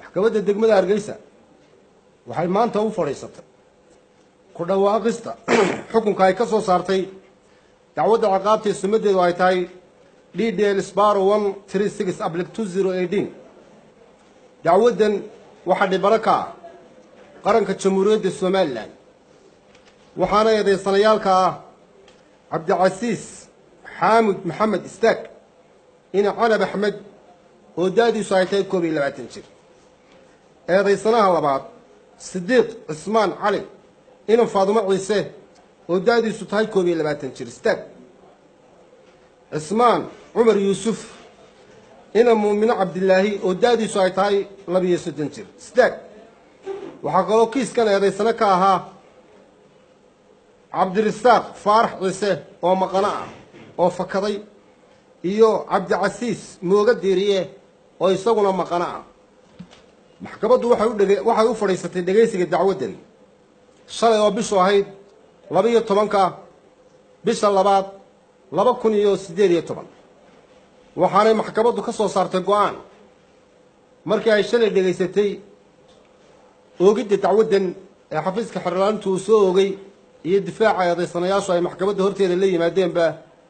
maxkamadda degmada Hargeysa waxay maanta u fadhiisatay ku dhawaaqista xukunka ay ka soo saartay dacwadda ciqaabta sumadeedu ay tahay DDL Sparrow 136 Ablic 2018 dacwaddan waxa dhibano ka ah qaranka Jamhuuriyadda Somaliland waxaana eedeysanayaalka ah Cabdicasiis Xaamud Maxamed Istaag ina Canab Axmed oo daadiisu ay tahay 22 jir eedeysanaha labaad Sidiiq Cismaan Cali ina Faadumo Ciise oo daadiisu tahay 22 jir Istaag Cismaan Cumar Yuusuf ina Muumino Cabdilaahi oo daadiisu ay tahay 22 jir Istaag waxa kaloo kiiskan eedeysana ka ahaa Cabdirasaaq Faarax Ciise oo maqana ah oo fakaday iyo Cabdicasiis Mooga Diiriye oo isaguna maqana ah maxkamaddu waxay u fadhiisatay dhageysiga dacwaddan shalay oo bishu ahayd 12ka bisha labaad 2018 waxaanay maxkamaddu ka soo saartay go'aan markii ay shalay dhageysatay oogidda dacwaddan ee xafiiska xirlaantu uu soo oogay iyo difaaca eedeysanayaashu ay maxkamadda horteeda la yimaadeenba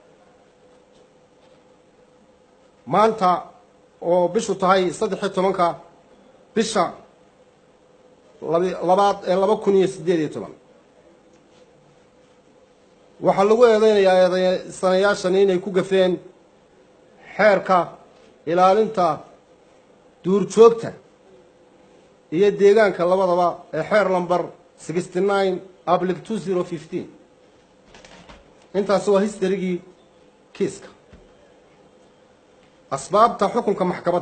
maanta oo bishu tahay 13ka bisha labaad ee 2018 waxa lagu eedeynayaa eedeysanayaashan inay ku gafeen xeerka ilaalinta duurjoogta iyo deegaanka labadaba ee xeer lambar 69 Ablic 2015 intaas waa historigii kiiska asbaabta xukunka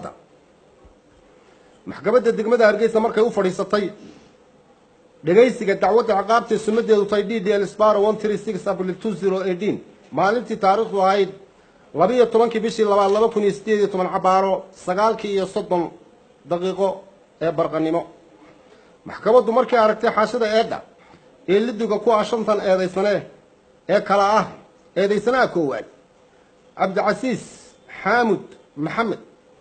maxkamadda degmada Hargeysa markay u fadhiisatay dhageysiga dacwadda ciqaabta sumadeedu tahay DDL Sparrow 136 Ablic 2018 maalintii taariikhdu ahayd 12 bishii 2018 cabaaro 9:30 daqiiqo ee barqanimo maxkamaddu markay aragtay xaashida eedda ee lidiga ku ashantan eedeysane ee kala ah eedeysanaha koowaad Cabdicasiis Xaamud Maxamed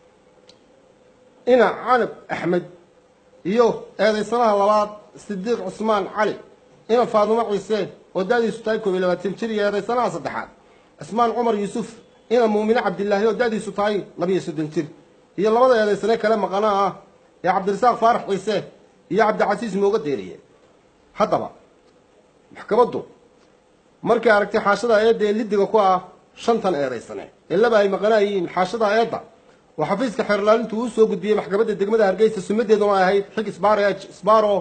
ina Canab Axmed iyo eedeysanaha labaad Sidiiq Cismaan Cali ina Faadumo Ciise oo daadiisu tahay 22 jir iyo eedeysanaha saddexaad Cismaan Cumar Yuusuf ina Muumino Cabdilaahi oo daadiisu tahay 22 jir iyo labada eedeysane kale maqana ah ee Cabdirasaaq Faarax Ciise iyo Cabdicasiis Mooga Diiriye haddaba maxkamaddu markay aragtay xaashada eedda ee lidiga ku ah shantan eedeysane ee laba ay maqanaayeen xaashada eedda oo xafiiska xirlaalintu uu soo gudbiyay maxkamadda degmada Hargeysa sumadeeduna ay ahayd xig Sparrow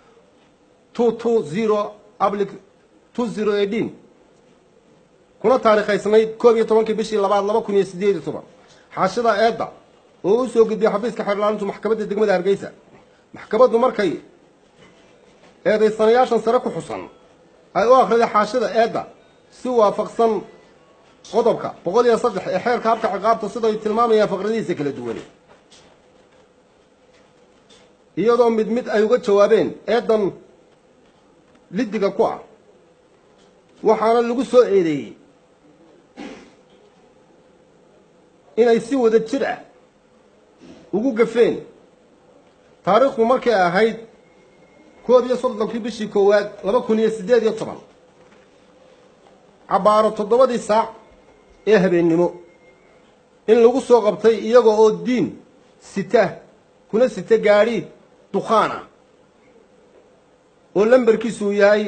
220 Ablic 2018 kuna taariikhaysnayd 12 bishii labaad 2018 xaashada eedda oo uu soo gudbiyay xafiiska xirlaalintu maxkamadda degmada Hargeysa maxkamaddu markay eedeysanayaashan sare ku xusan ay u akhriday xaashida eedda si waafaqsan qodobka 103 ee xeerka habka ciqaabta sida ay tilmaamayaan faqradiisa kala duwan iyadoo mid ay uga jawaabeen eedan lidiga ku ah waxaana lagu soo eedeeyay inay si wada jir ah ugu gafeen taariikhdu markay ahayd 11 bishii koowaad 2018 cabaaro 7 saac ee habeenimo in lagu soo qabtay iyaga oo diin kuna sita gaari duqaana oo lambarkiisu yahay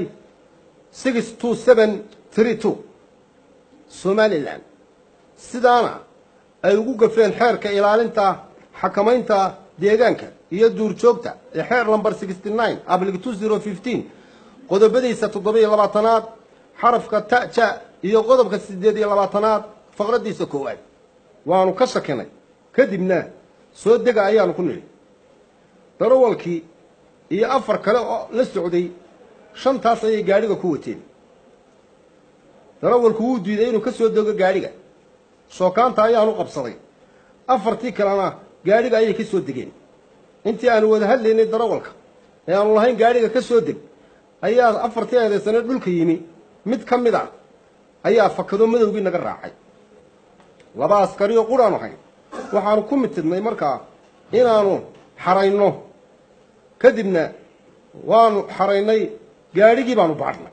62732 Somaliland sidaana ay ugu gafeen xeerka ilaalinta xakamaynta deegaanka iyo duurjoogta ee xeer lambar 69 Ablic 2015 qodobadiisa 27aad xarafka ta iyo qodobka 8aad faqradiisa koowaad waanu ka shakinay kadibna soo dega ayaanu ku niri darawalkii iyo afar kale oo la socday shantaas ay gaariga ku wateen darawalku uu diiday inuu ka soo dego gaariga shookaanta ayaanu qabsaday afartii kalena gaariga ayay ka soo degeen intii aanu wada hadlaynay darawalka ee aanu lahayn gaariga ka soo deg ayaa afartii eedeysane dhulka yimi mid ka mid ah ayaa fakado madowgii naga raacay laba askari oo quraan ahayn waxaanu ku mitidnay markaa inaanu xarayno kadibna waanu xaraynay gaadhigii baanu baadhnay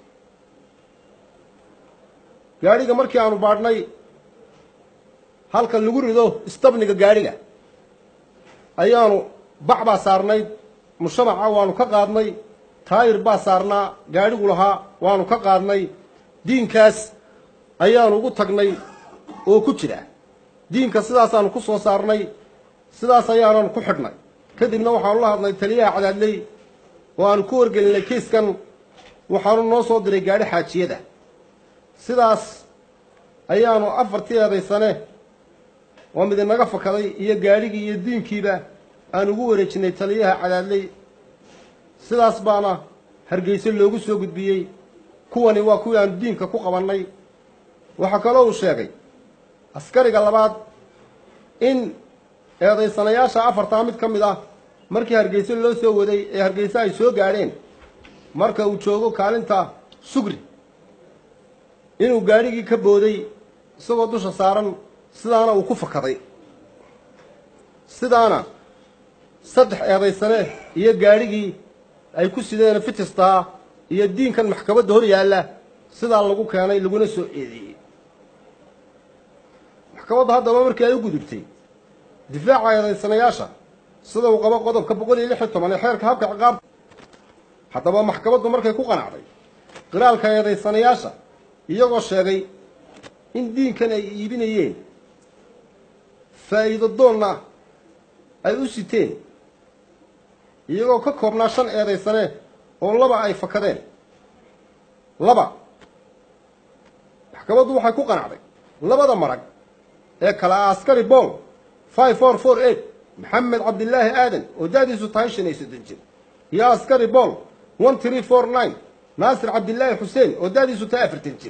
gaadhiga markii aanu baadhnay halka lagu rido istabniga gaadhiga ayaanu bac baa saarnayd mushamaca waanu ka qaadnay taayir baa saarnaa gaadhigu lahaa waanu ka qaadnay diinkaas ayaanu ugu tagnay oo ku jira diinka sidaasaanu ku soo saarnay sidaas ayaanu ku xidhnay kadibna waxaanu la hadnay taliyaha cadaadley oo aanu ku wargelinay kiiskan waxaanu noo soo diray gaadhi xaajiyada sidaas ayaanu afartii eedaysane oo mid inaga fakaday iyo gaadhigii iyo diinkiiba aan ugu wareejinay taliyaha cadaadley sidaas baana hargeysa loogu soo gudbiyey kuwani waa kuwii aanu diinka ku qabannay waxaa kaloo uu sheegay askariga labaad in eedaysanayaasha afartaa mid ka mid ah markii hargeysa loo soo waday ee hargeysa ay soo gaadheen marka uu joogo kaalinta sugri inuu gaadhigii ka booday isagoo dusha saaran sidaana uu ku fakaday sidaana saddex eedaysane iyo gaadhigii ay ku sideen fitistaa iyo diinkan maxkamadda hor yaalla sidaa lagu keenay laguna soo eedeeyey maxkamadda haddaba markii ay u gudubtay difaaca eedaysanayaasha sida uu qabo qodobka 116 ee xeerka habka ciqaabta haddaba maxkamaddu markay ku qanacday qiraalka eedaysanayaasha iyagoo sheegay in diinkan ay iibinayeen faa'iido doonna ay u siteen iyagoo ka koobnaa 5 eedaysane oo 2 ay fakadeen 2 maxkamaddu waxay ku qanacday 2 marag ee kala askari bool 5448 محمد عبد الله آدم ودادي ستايشن يسدنجل يا عسكري بول 1349 ناصر عبد الله حسين ودادي ستافر تنجل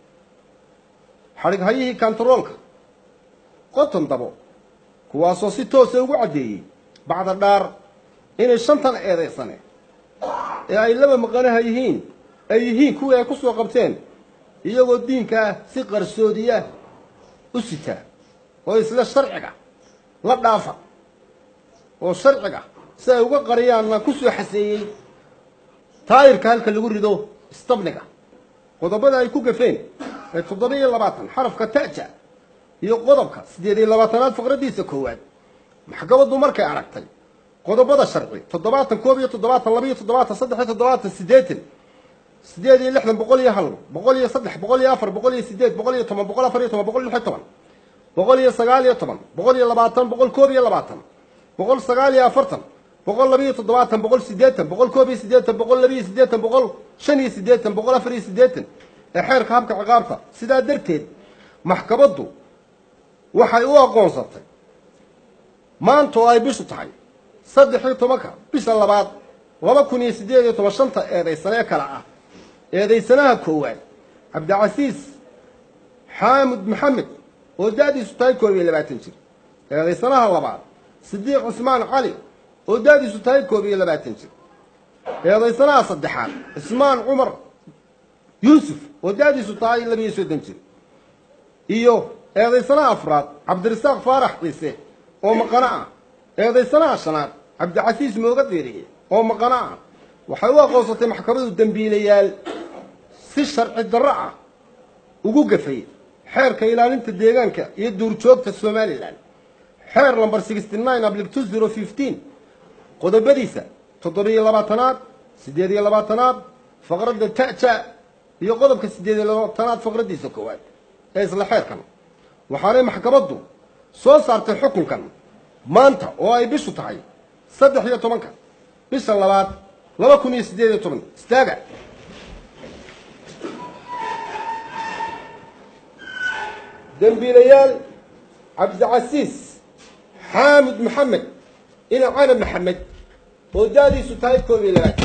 حرق هايه كانترولك قطن دبو كواسو سيتو سيوغو عدي بعد الدار إن الشنطان ايضي سنة اي لما مقانا هايهين كويا كسو قبتين يوغو الدين كا سيقر السعودية أسيتا ويسلا الشرعك لا دافع oo sharciga si ay uga qariyaan ku soo xaseeyay taayirka halka lagu rido istabniga qodobada ay ku gafeen ee 720 xarafka ta'ja iyo qodobka 820aad faqradiisa koowaad maxkamaddu markay aragtay qodobada sharci 7 koob iyo 7 2 7 3 7 8 sideed lixdan boqol iyo hal boqol iyo saddex boqol iyo afar boqol iyo sideed boqol iyo toban boqol afar iyo toban boqol iyo lix toban boqol iyo sagaal iyo toban boqol iyo labaatan boqol koob iyo labaatan boqol sagaal iyo afartan boqol laba iyo toddobaatan boqol siddeetan boqol koob iyo siddeetan boqol laba iyo siddeetan boqol shan iyo siddeetan boqol afar iyo siddeetan ee xeerka habka ciqaabta sidaa darteed maxkamaddu waxay u aqoonsatay maanta oo ay bishu tahay 13 bisha labaad 2018 shanta eedaysane kala ah eedaysanaha koowaad Cabdicasiis Xaamud Maxamed oo daadiisu tahay 22 jir eedaysanaha labaad Sidiiq Usmaan Cali oo daadiisu tahay 22 jir eedaysanaha saddexaad Usmaan Umar Yuusuf oo daadiisu tahay 22 jir iyo eedaysanaha afraad Cabdirasaaq Faarax Ciise oo maqana ah eedaysanaha shanaad Cabdicasiis Mooga Diiriye oo maqana ah waxay u aqoonsatay maxkamaddu dambiilayaal si sharci darro ah ugu gafay xeerka ilaalinta deegaanka iyo duurjoogta Soomaaliland xeer number 69/2015 qodobadiisa 7-aad 8-aad faqradda ta'ja iyo qodobka 8-aad faqradiisa koowaad ee isla xeerkan waxaanay maxkamaddu soo saartay xukunkan maanta oo ay bishu tahay 13 bisha labaad 2018 istaaga dambiilayaal Cabdicasiis Xaamud Maxamed ina Cana Maxamed oo daadiisu tahay 22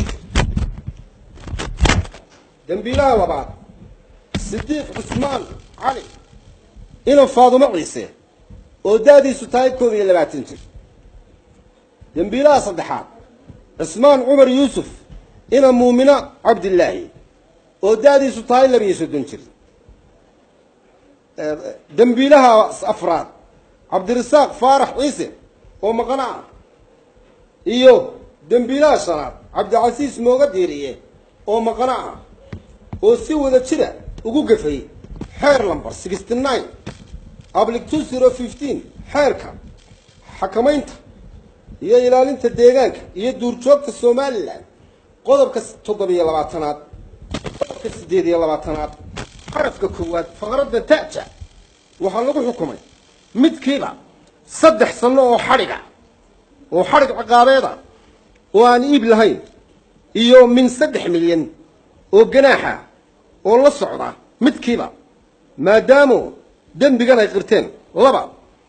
dambiilaha labaad Sidiiq Usmaan Cali ina Faadumo Ciise oo daadiisu tahay 22 jir dambiilaha saddexaad Usmaan Umar Yuusuf ina Muumina Cabdillaahi oo daadiisu tahay 22 jir dambiilaha afraad Cabdirasaaq Faarax Ciise oo maqana iyo dembiilaha shanaad cabdicasiis mooga diiriye oo maqana ah oo si wada jira ugu gafay xeer lambar 69 ablic 2015 xeerka xakamaynta iyo ilaalinta deegaanka iyo duurjoogta Soomaaliland qodobka 7-aad qodobka 8-aad xarafka koowaad faqradda ta'ja waxaa lagu xukumay midkiiba 3 sano oo xariga ciqaabeeda oo aan iib lahayn iyo min 3 milyan oo ganaaxa oo la socda midkiiba maadaama dembigan ay qirteen. 2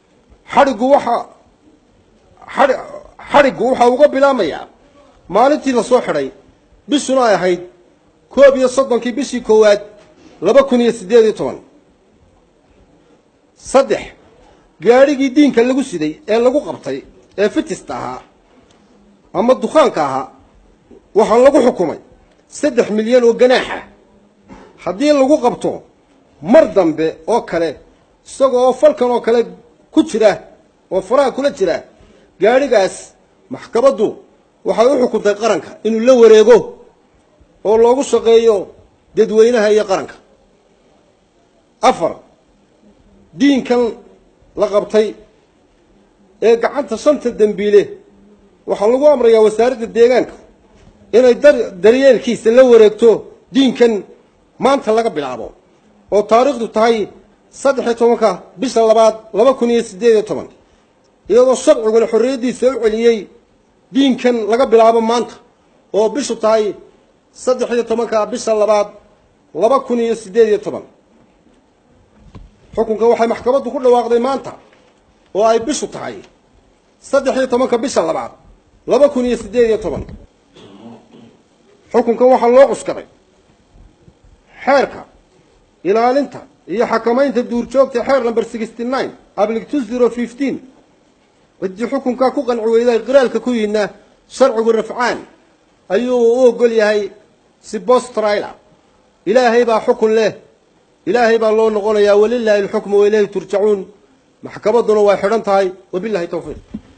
xarigu waxa uga bilaamayaa maalintii la soo xiray bishuna ay ahayd 31 bishii koowaad 2018. 3 gaarigii diinka lagu siday ee lagu qabtay ee fitista ahaa ama dukaanka ahaa waxaa lagu xukumay 3 milyan oo ganaaxa haddii lagu qabto mar dambe oo kale isagoo falkan oo kale ku jira oo faraha kula jira gaarigaas maxkamaddu waxay u xukuntay qaranka inuu la wareego oo loogu shaqeeyo dadweynaha iyo qaranka. 4 diinkan la qabtay ee gacanta 5 dambiile waxaa lagu amrayaa wasaaradda deegaanka inay daryeelkiisa la wareegto diinkan maanta laga bilaabo oo taariikhdu tahay 13 bisha 2 2018 iyadoo sharciguna xorriyadiisa u celiyay diinkan laga bilaabo maanta oo bishu tahay 13 bisha 2 2018. xukunka waxay maxkamaddu ku dhawaaqday maanta oo ay bishu tahay 13 bisha 2 2018. xukunka waxaa loo cuskaday xeerka ilaalinta iyo xakamaynta duurjoogta xeer lambar 69 ablic 2015 cidii xukunka ku qanci weyday qiraalka ku yina sharcigu rafcaan ayuu u ogol yahay si bostrayla. ilaahay baa xukun leh, ilaahay baa loo noqonayaa walillaahi alxukmu wa ilayhi turjacuun. maxkamadduna way xidhan tahay wabillahi tawfiiq.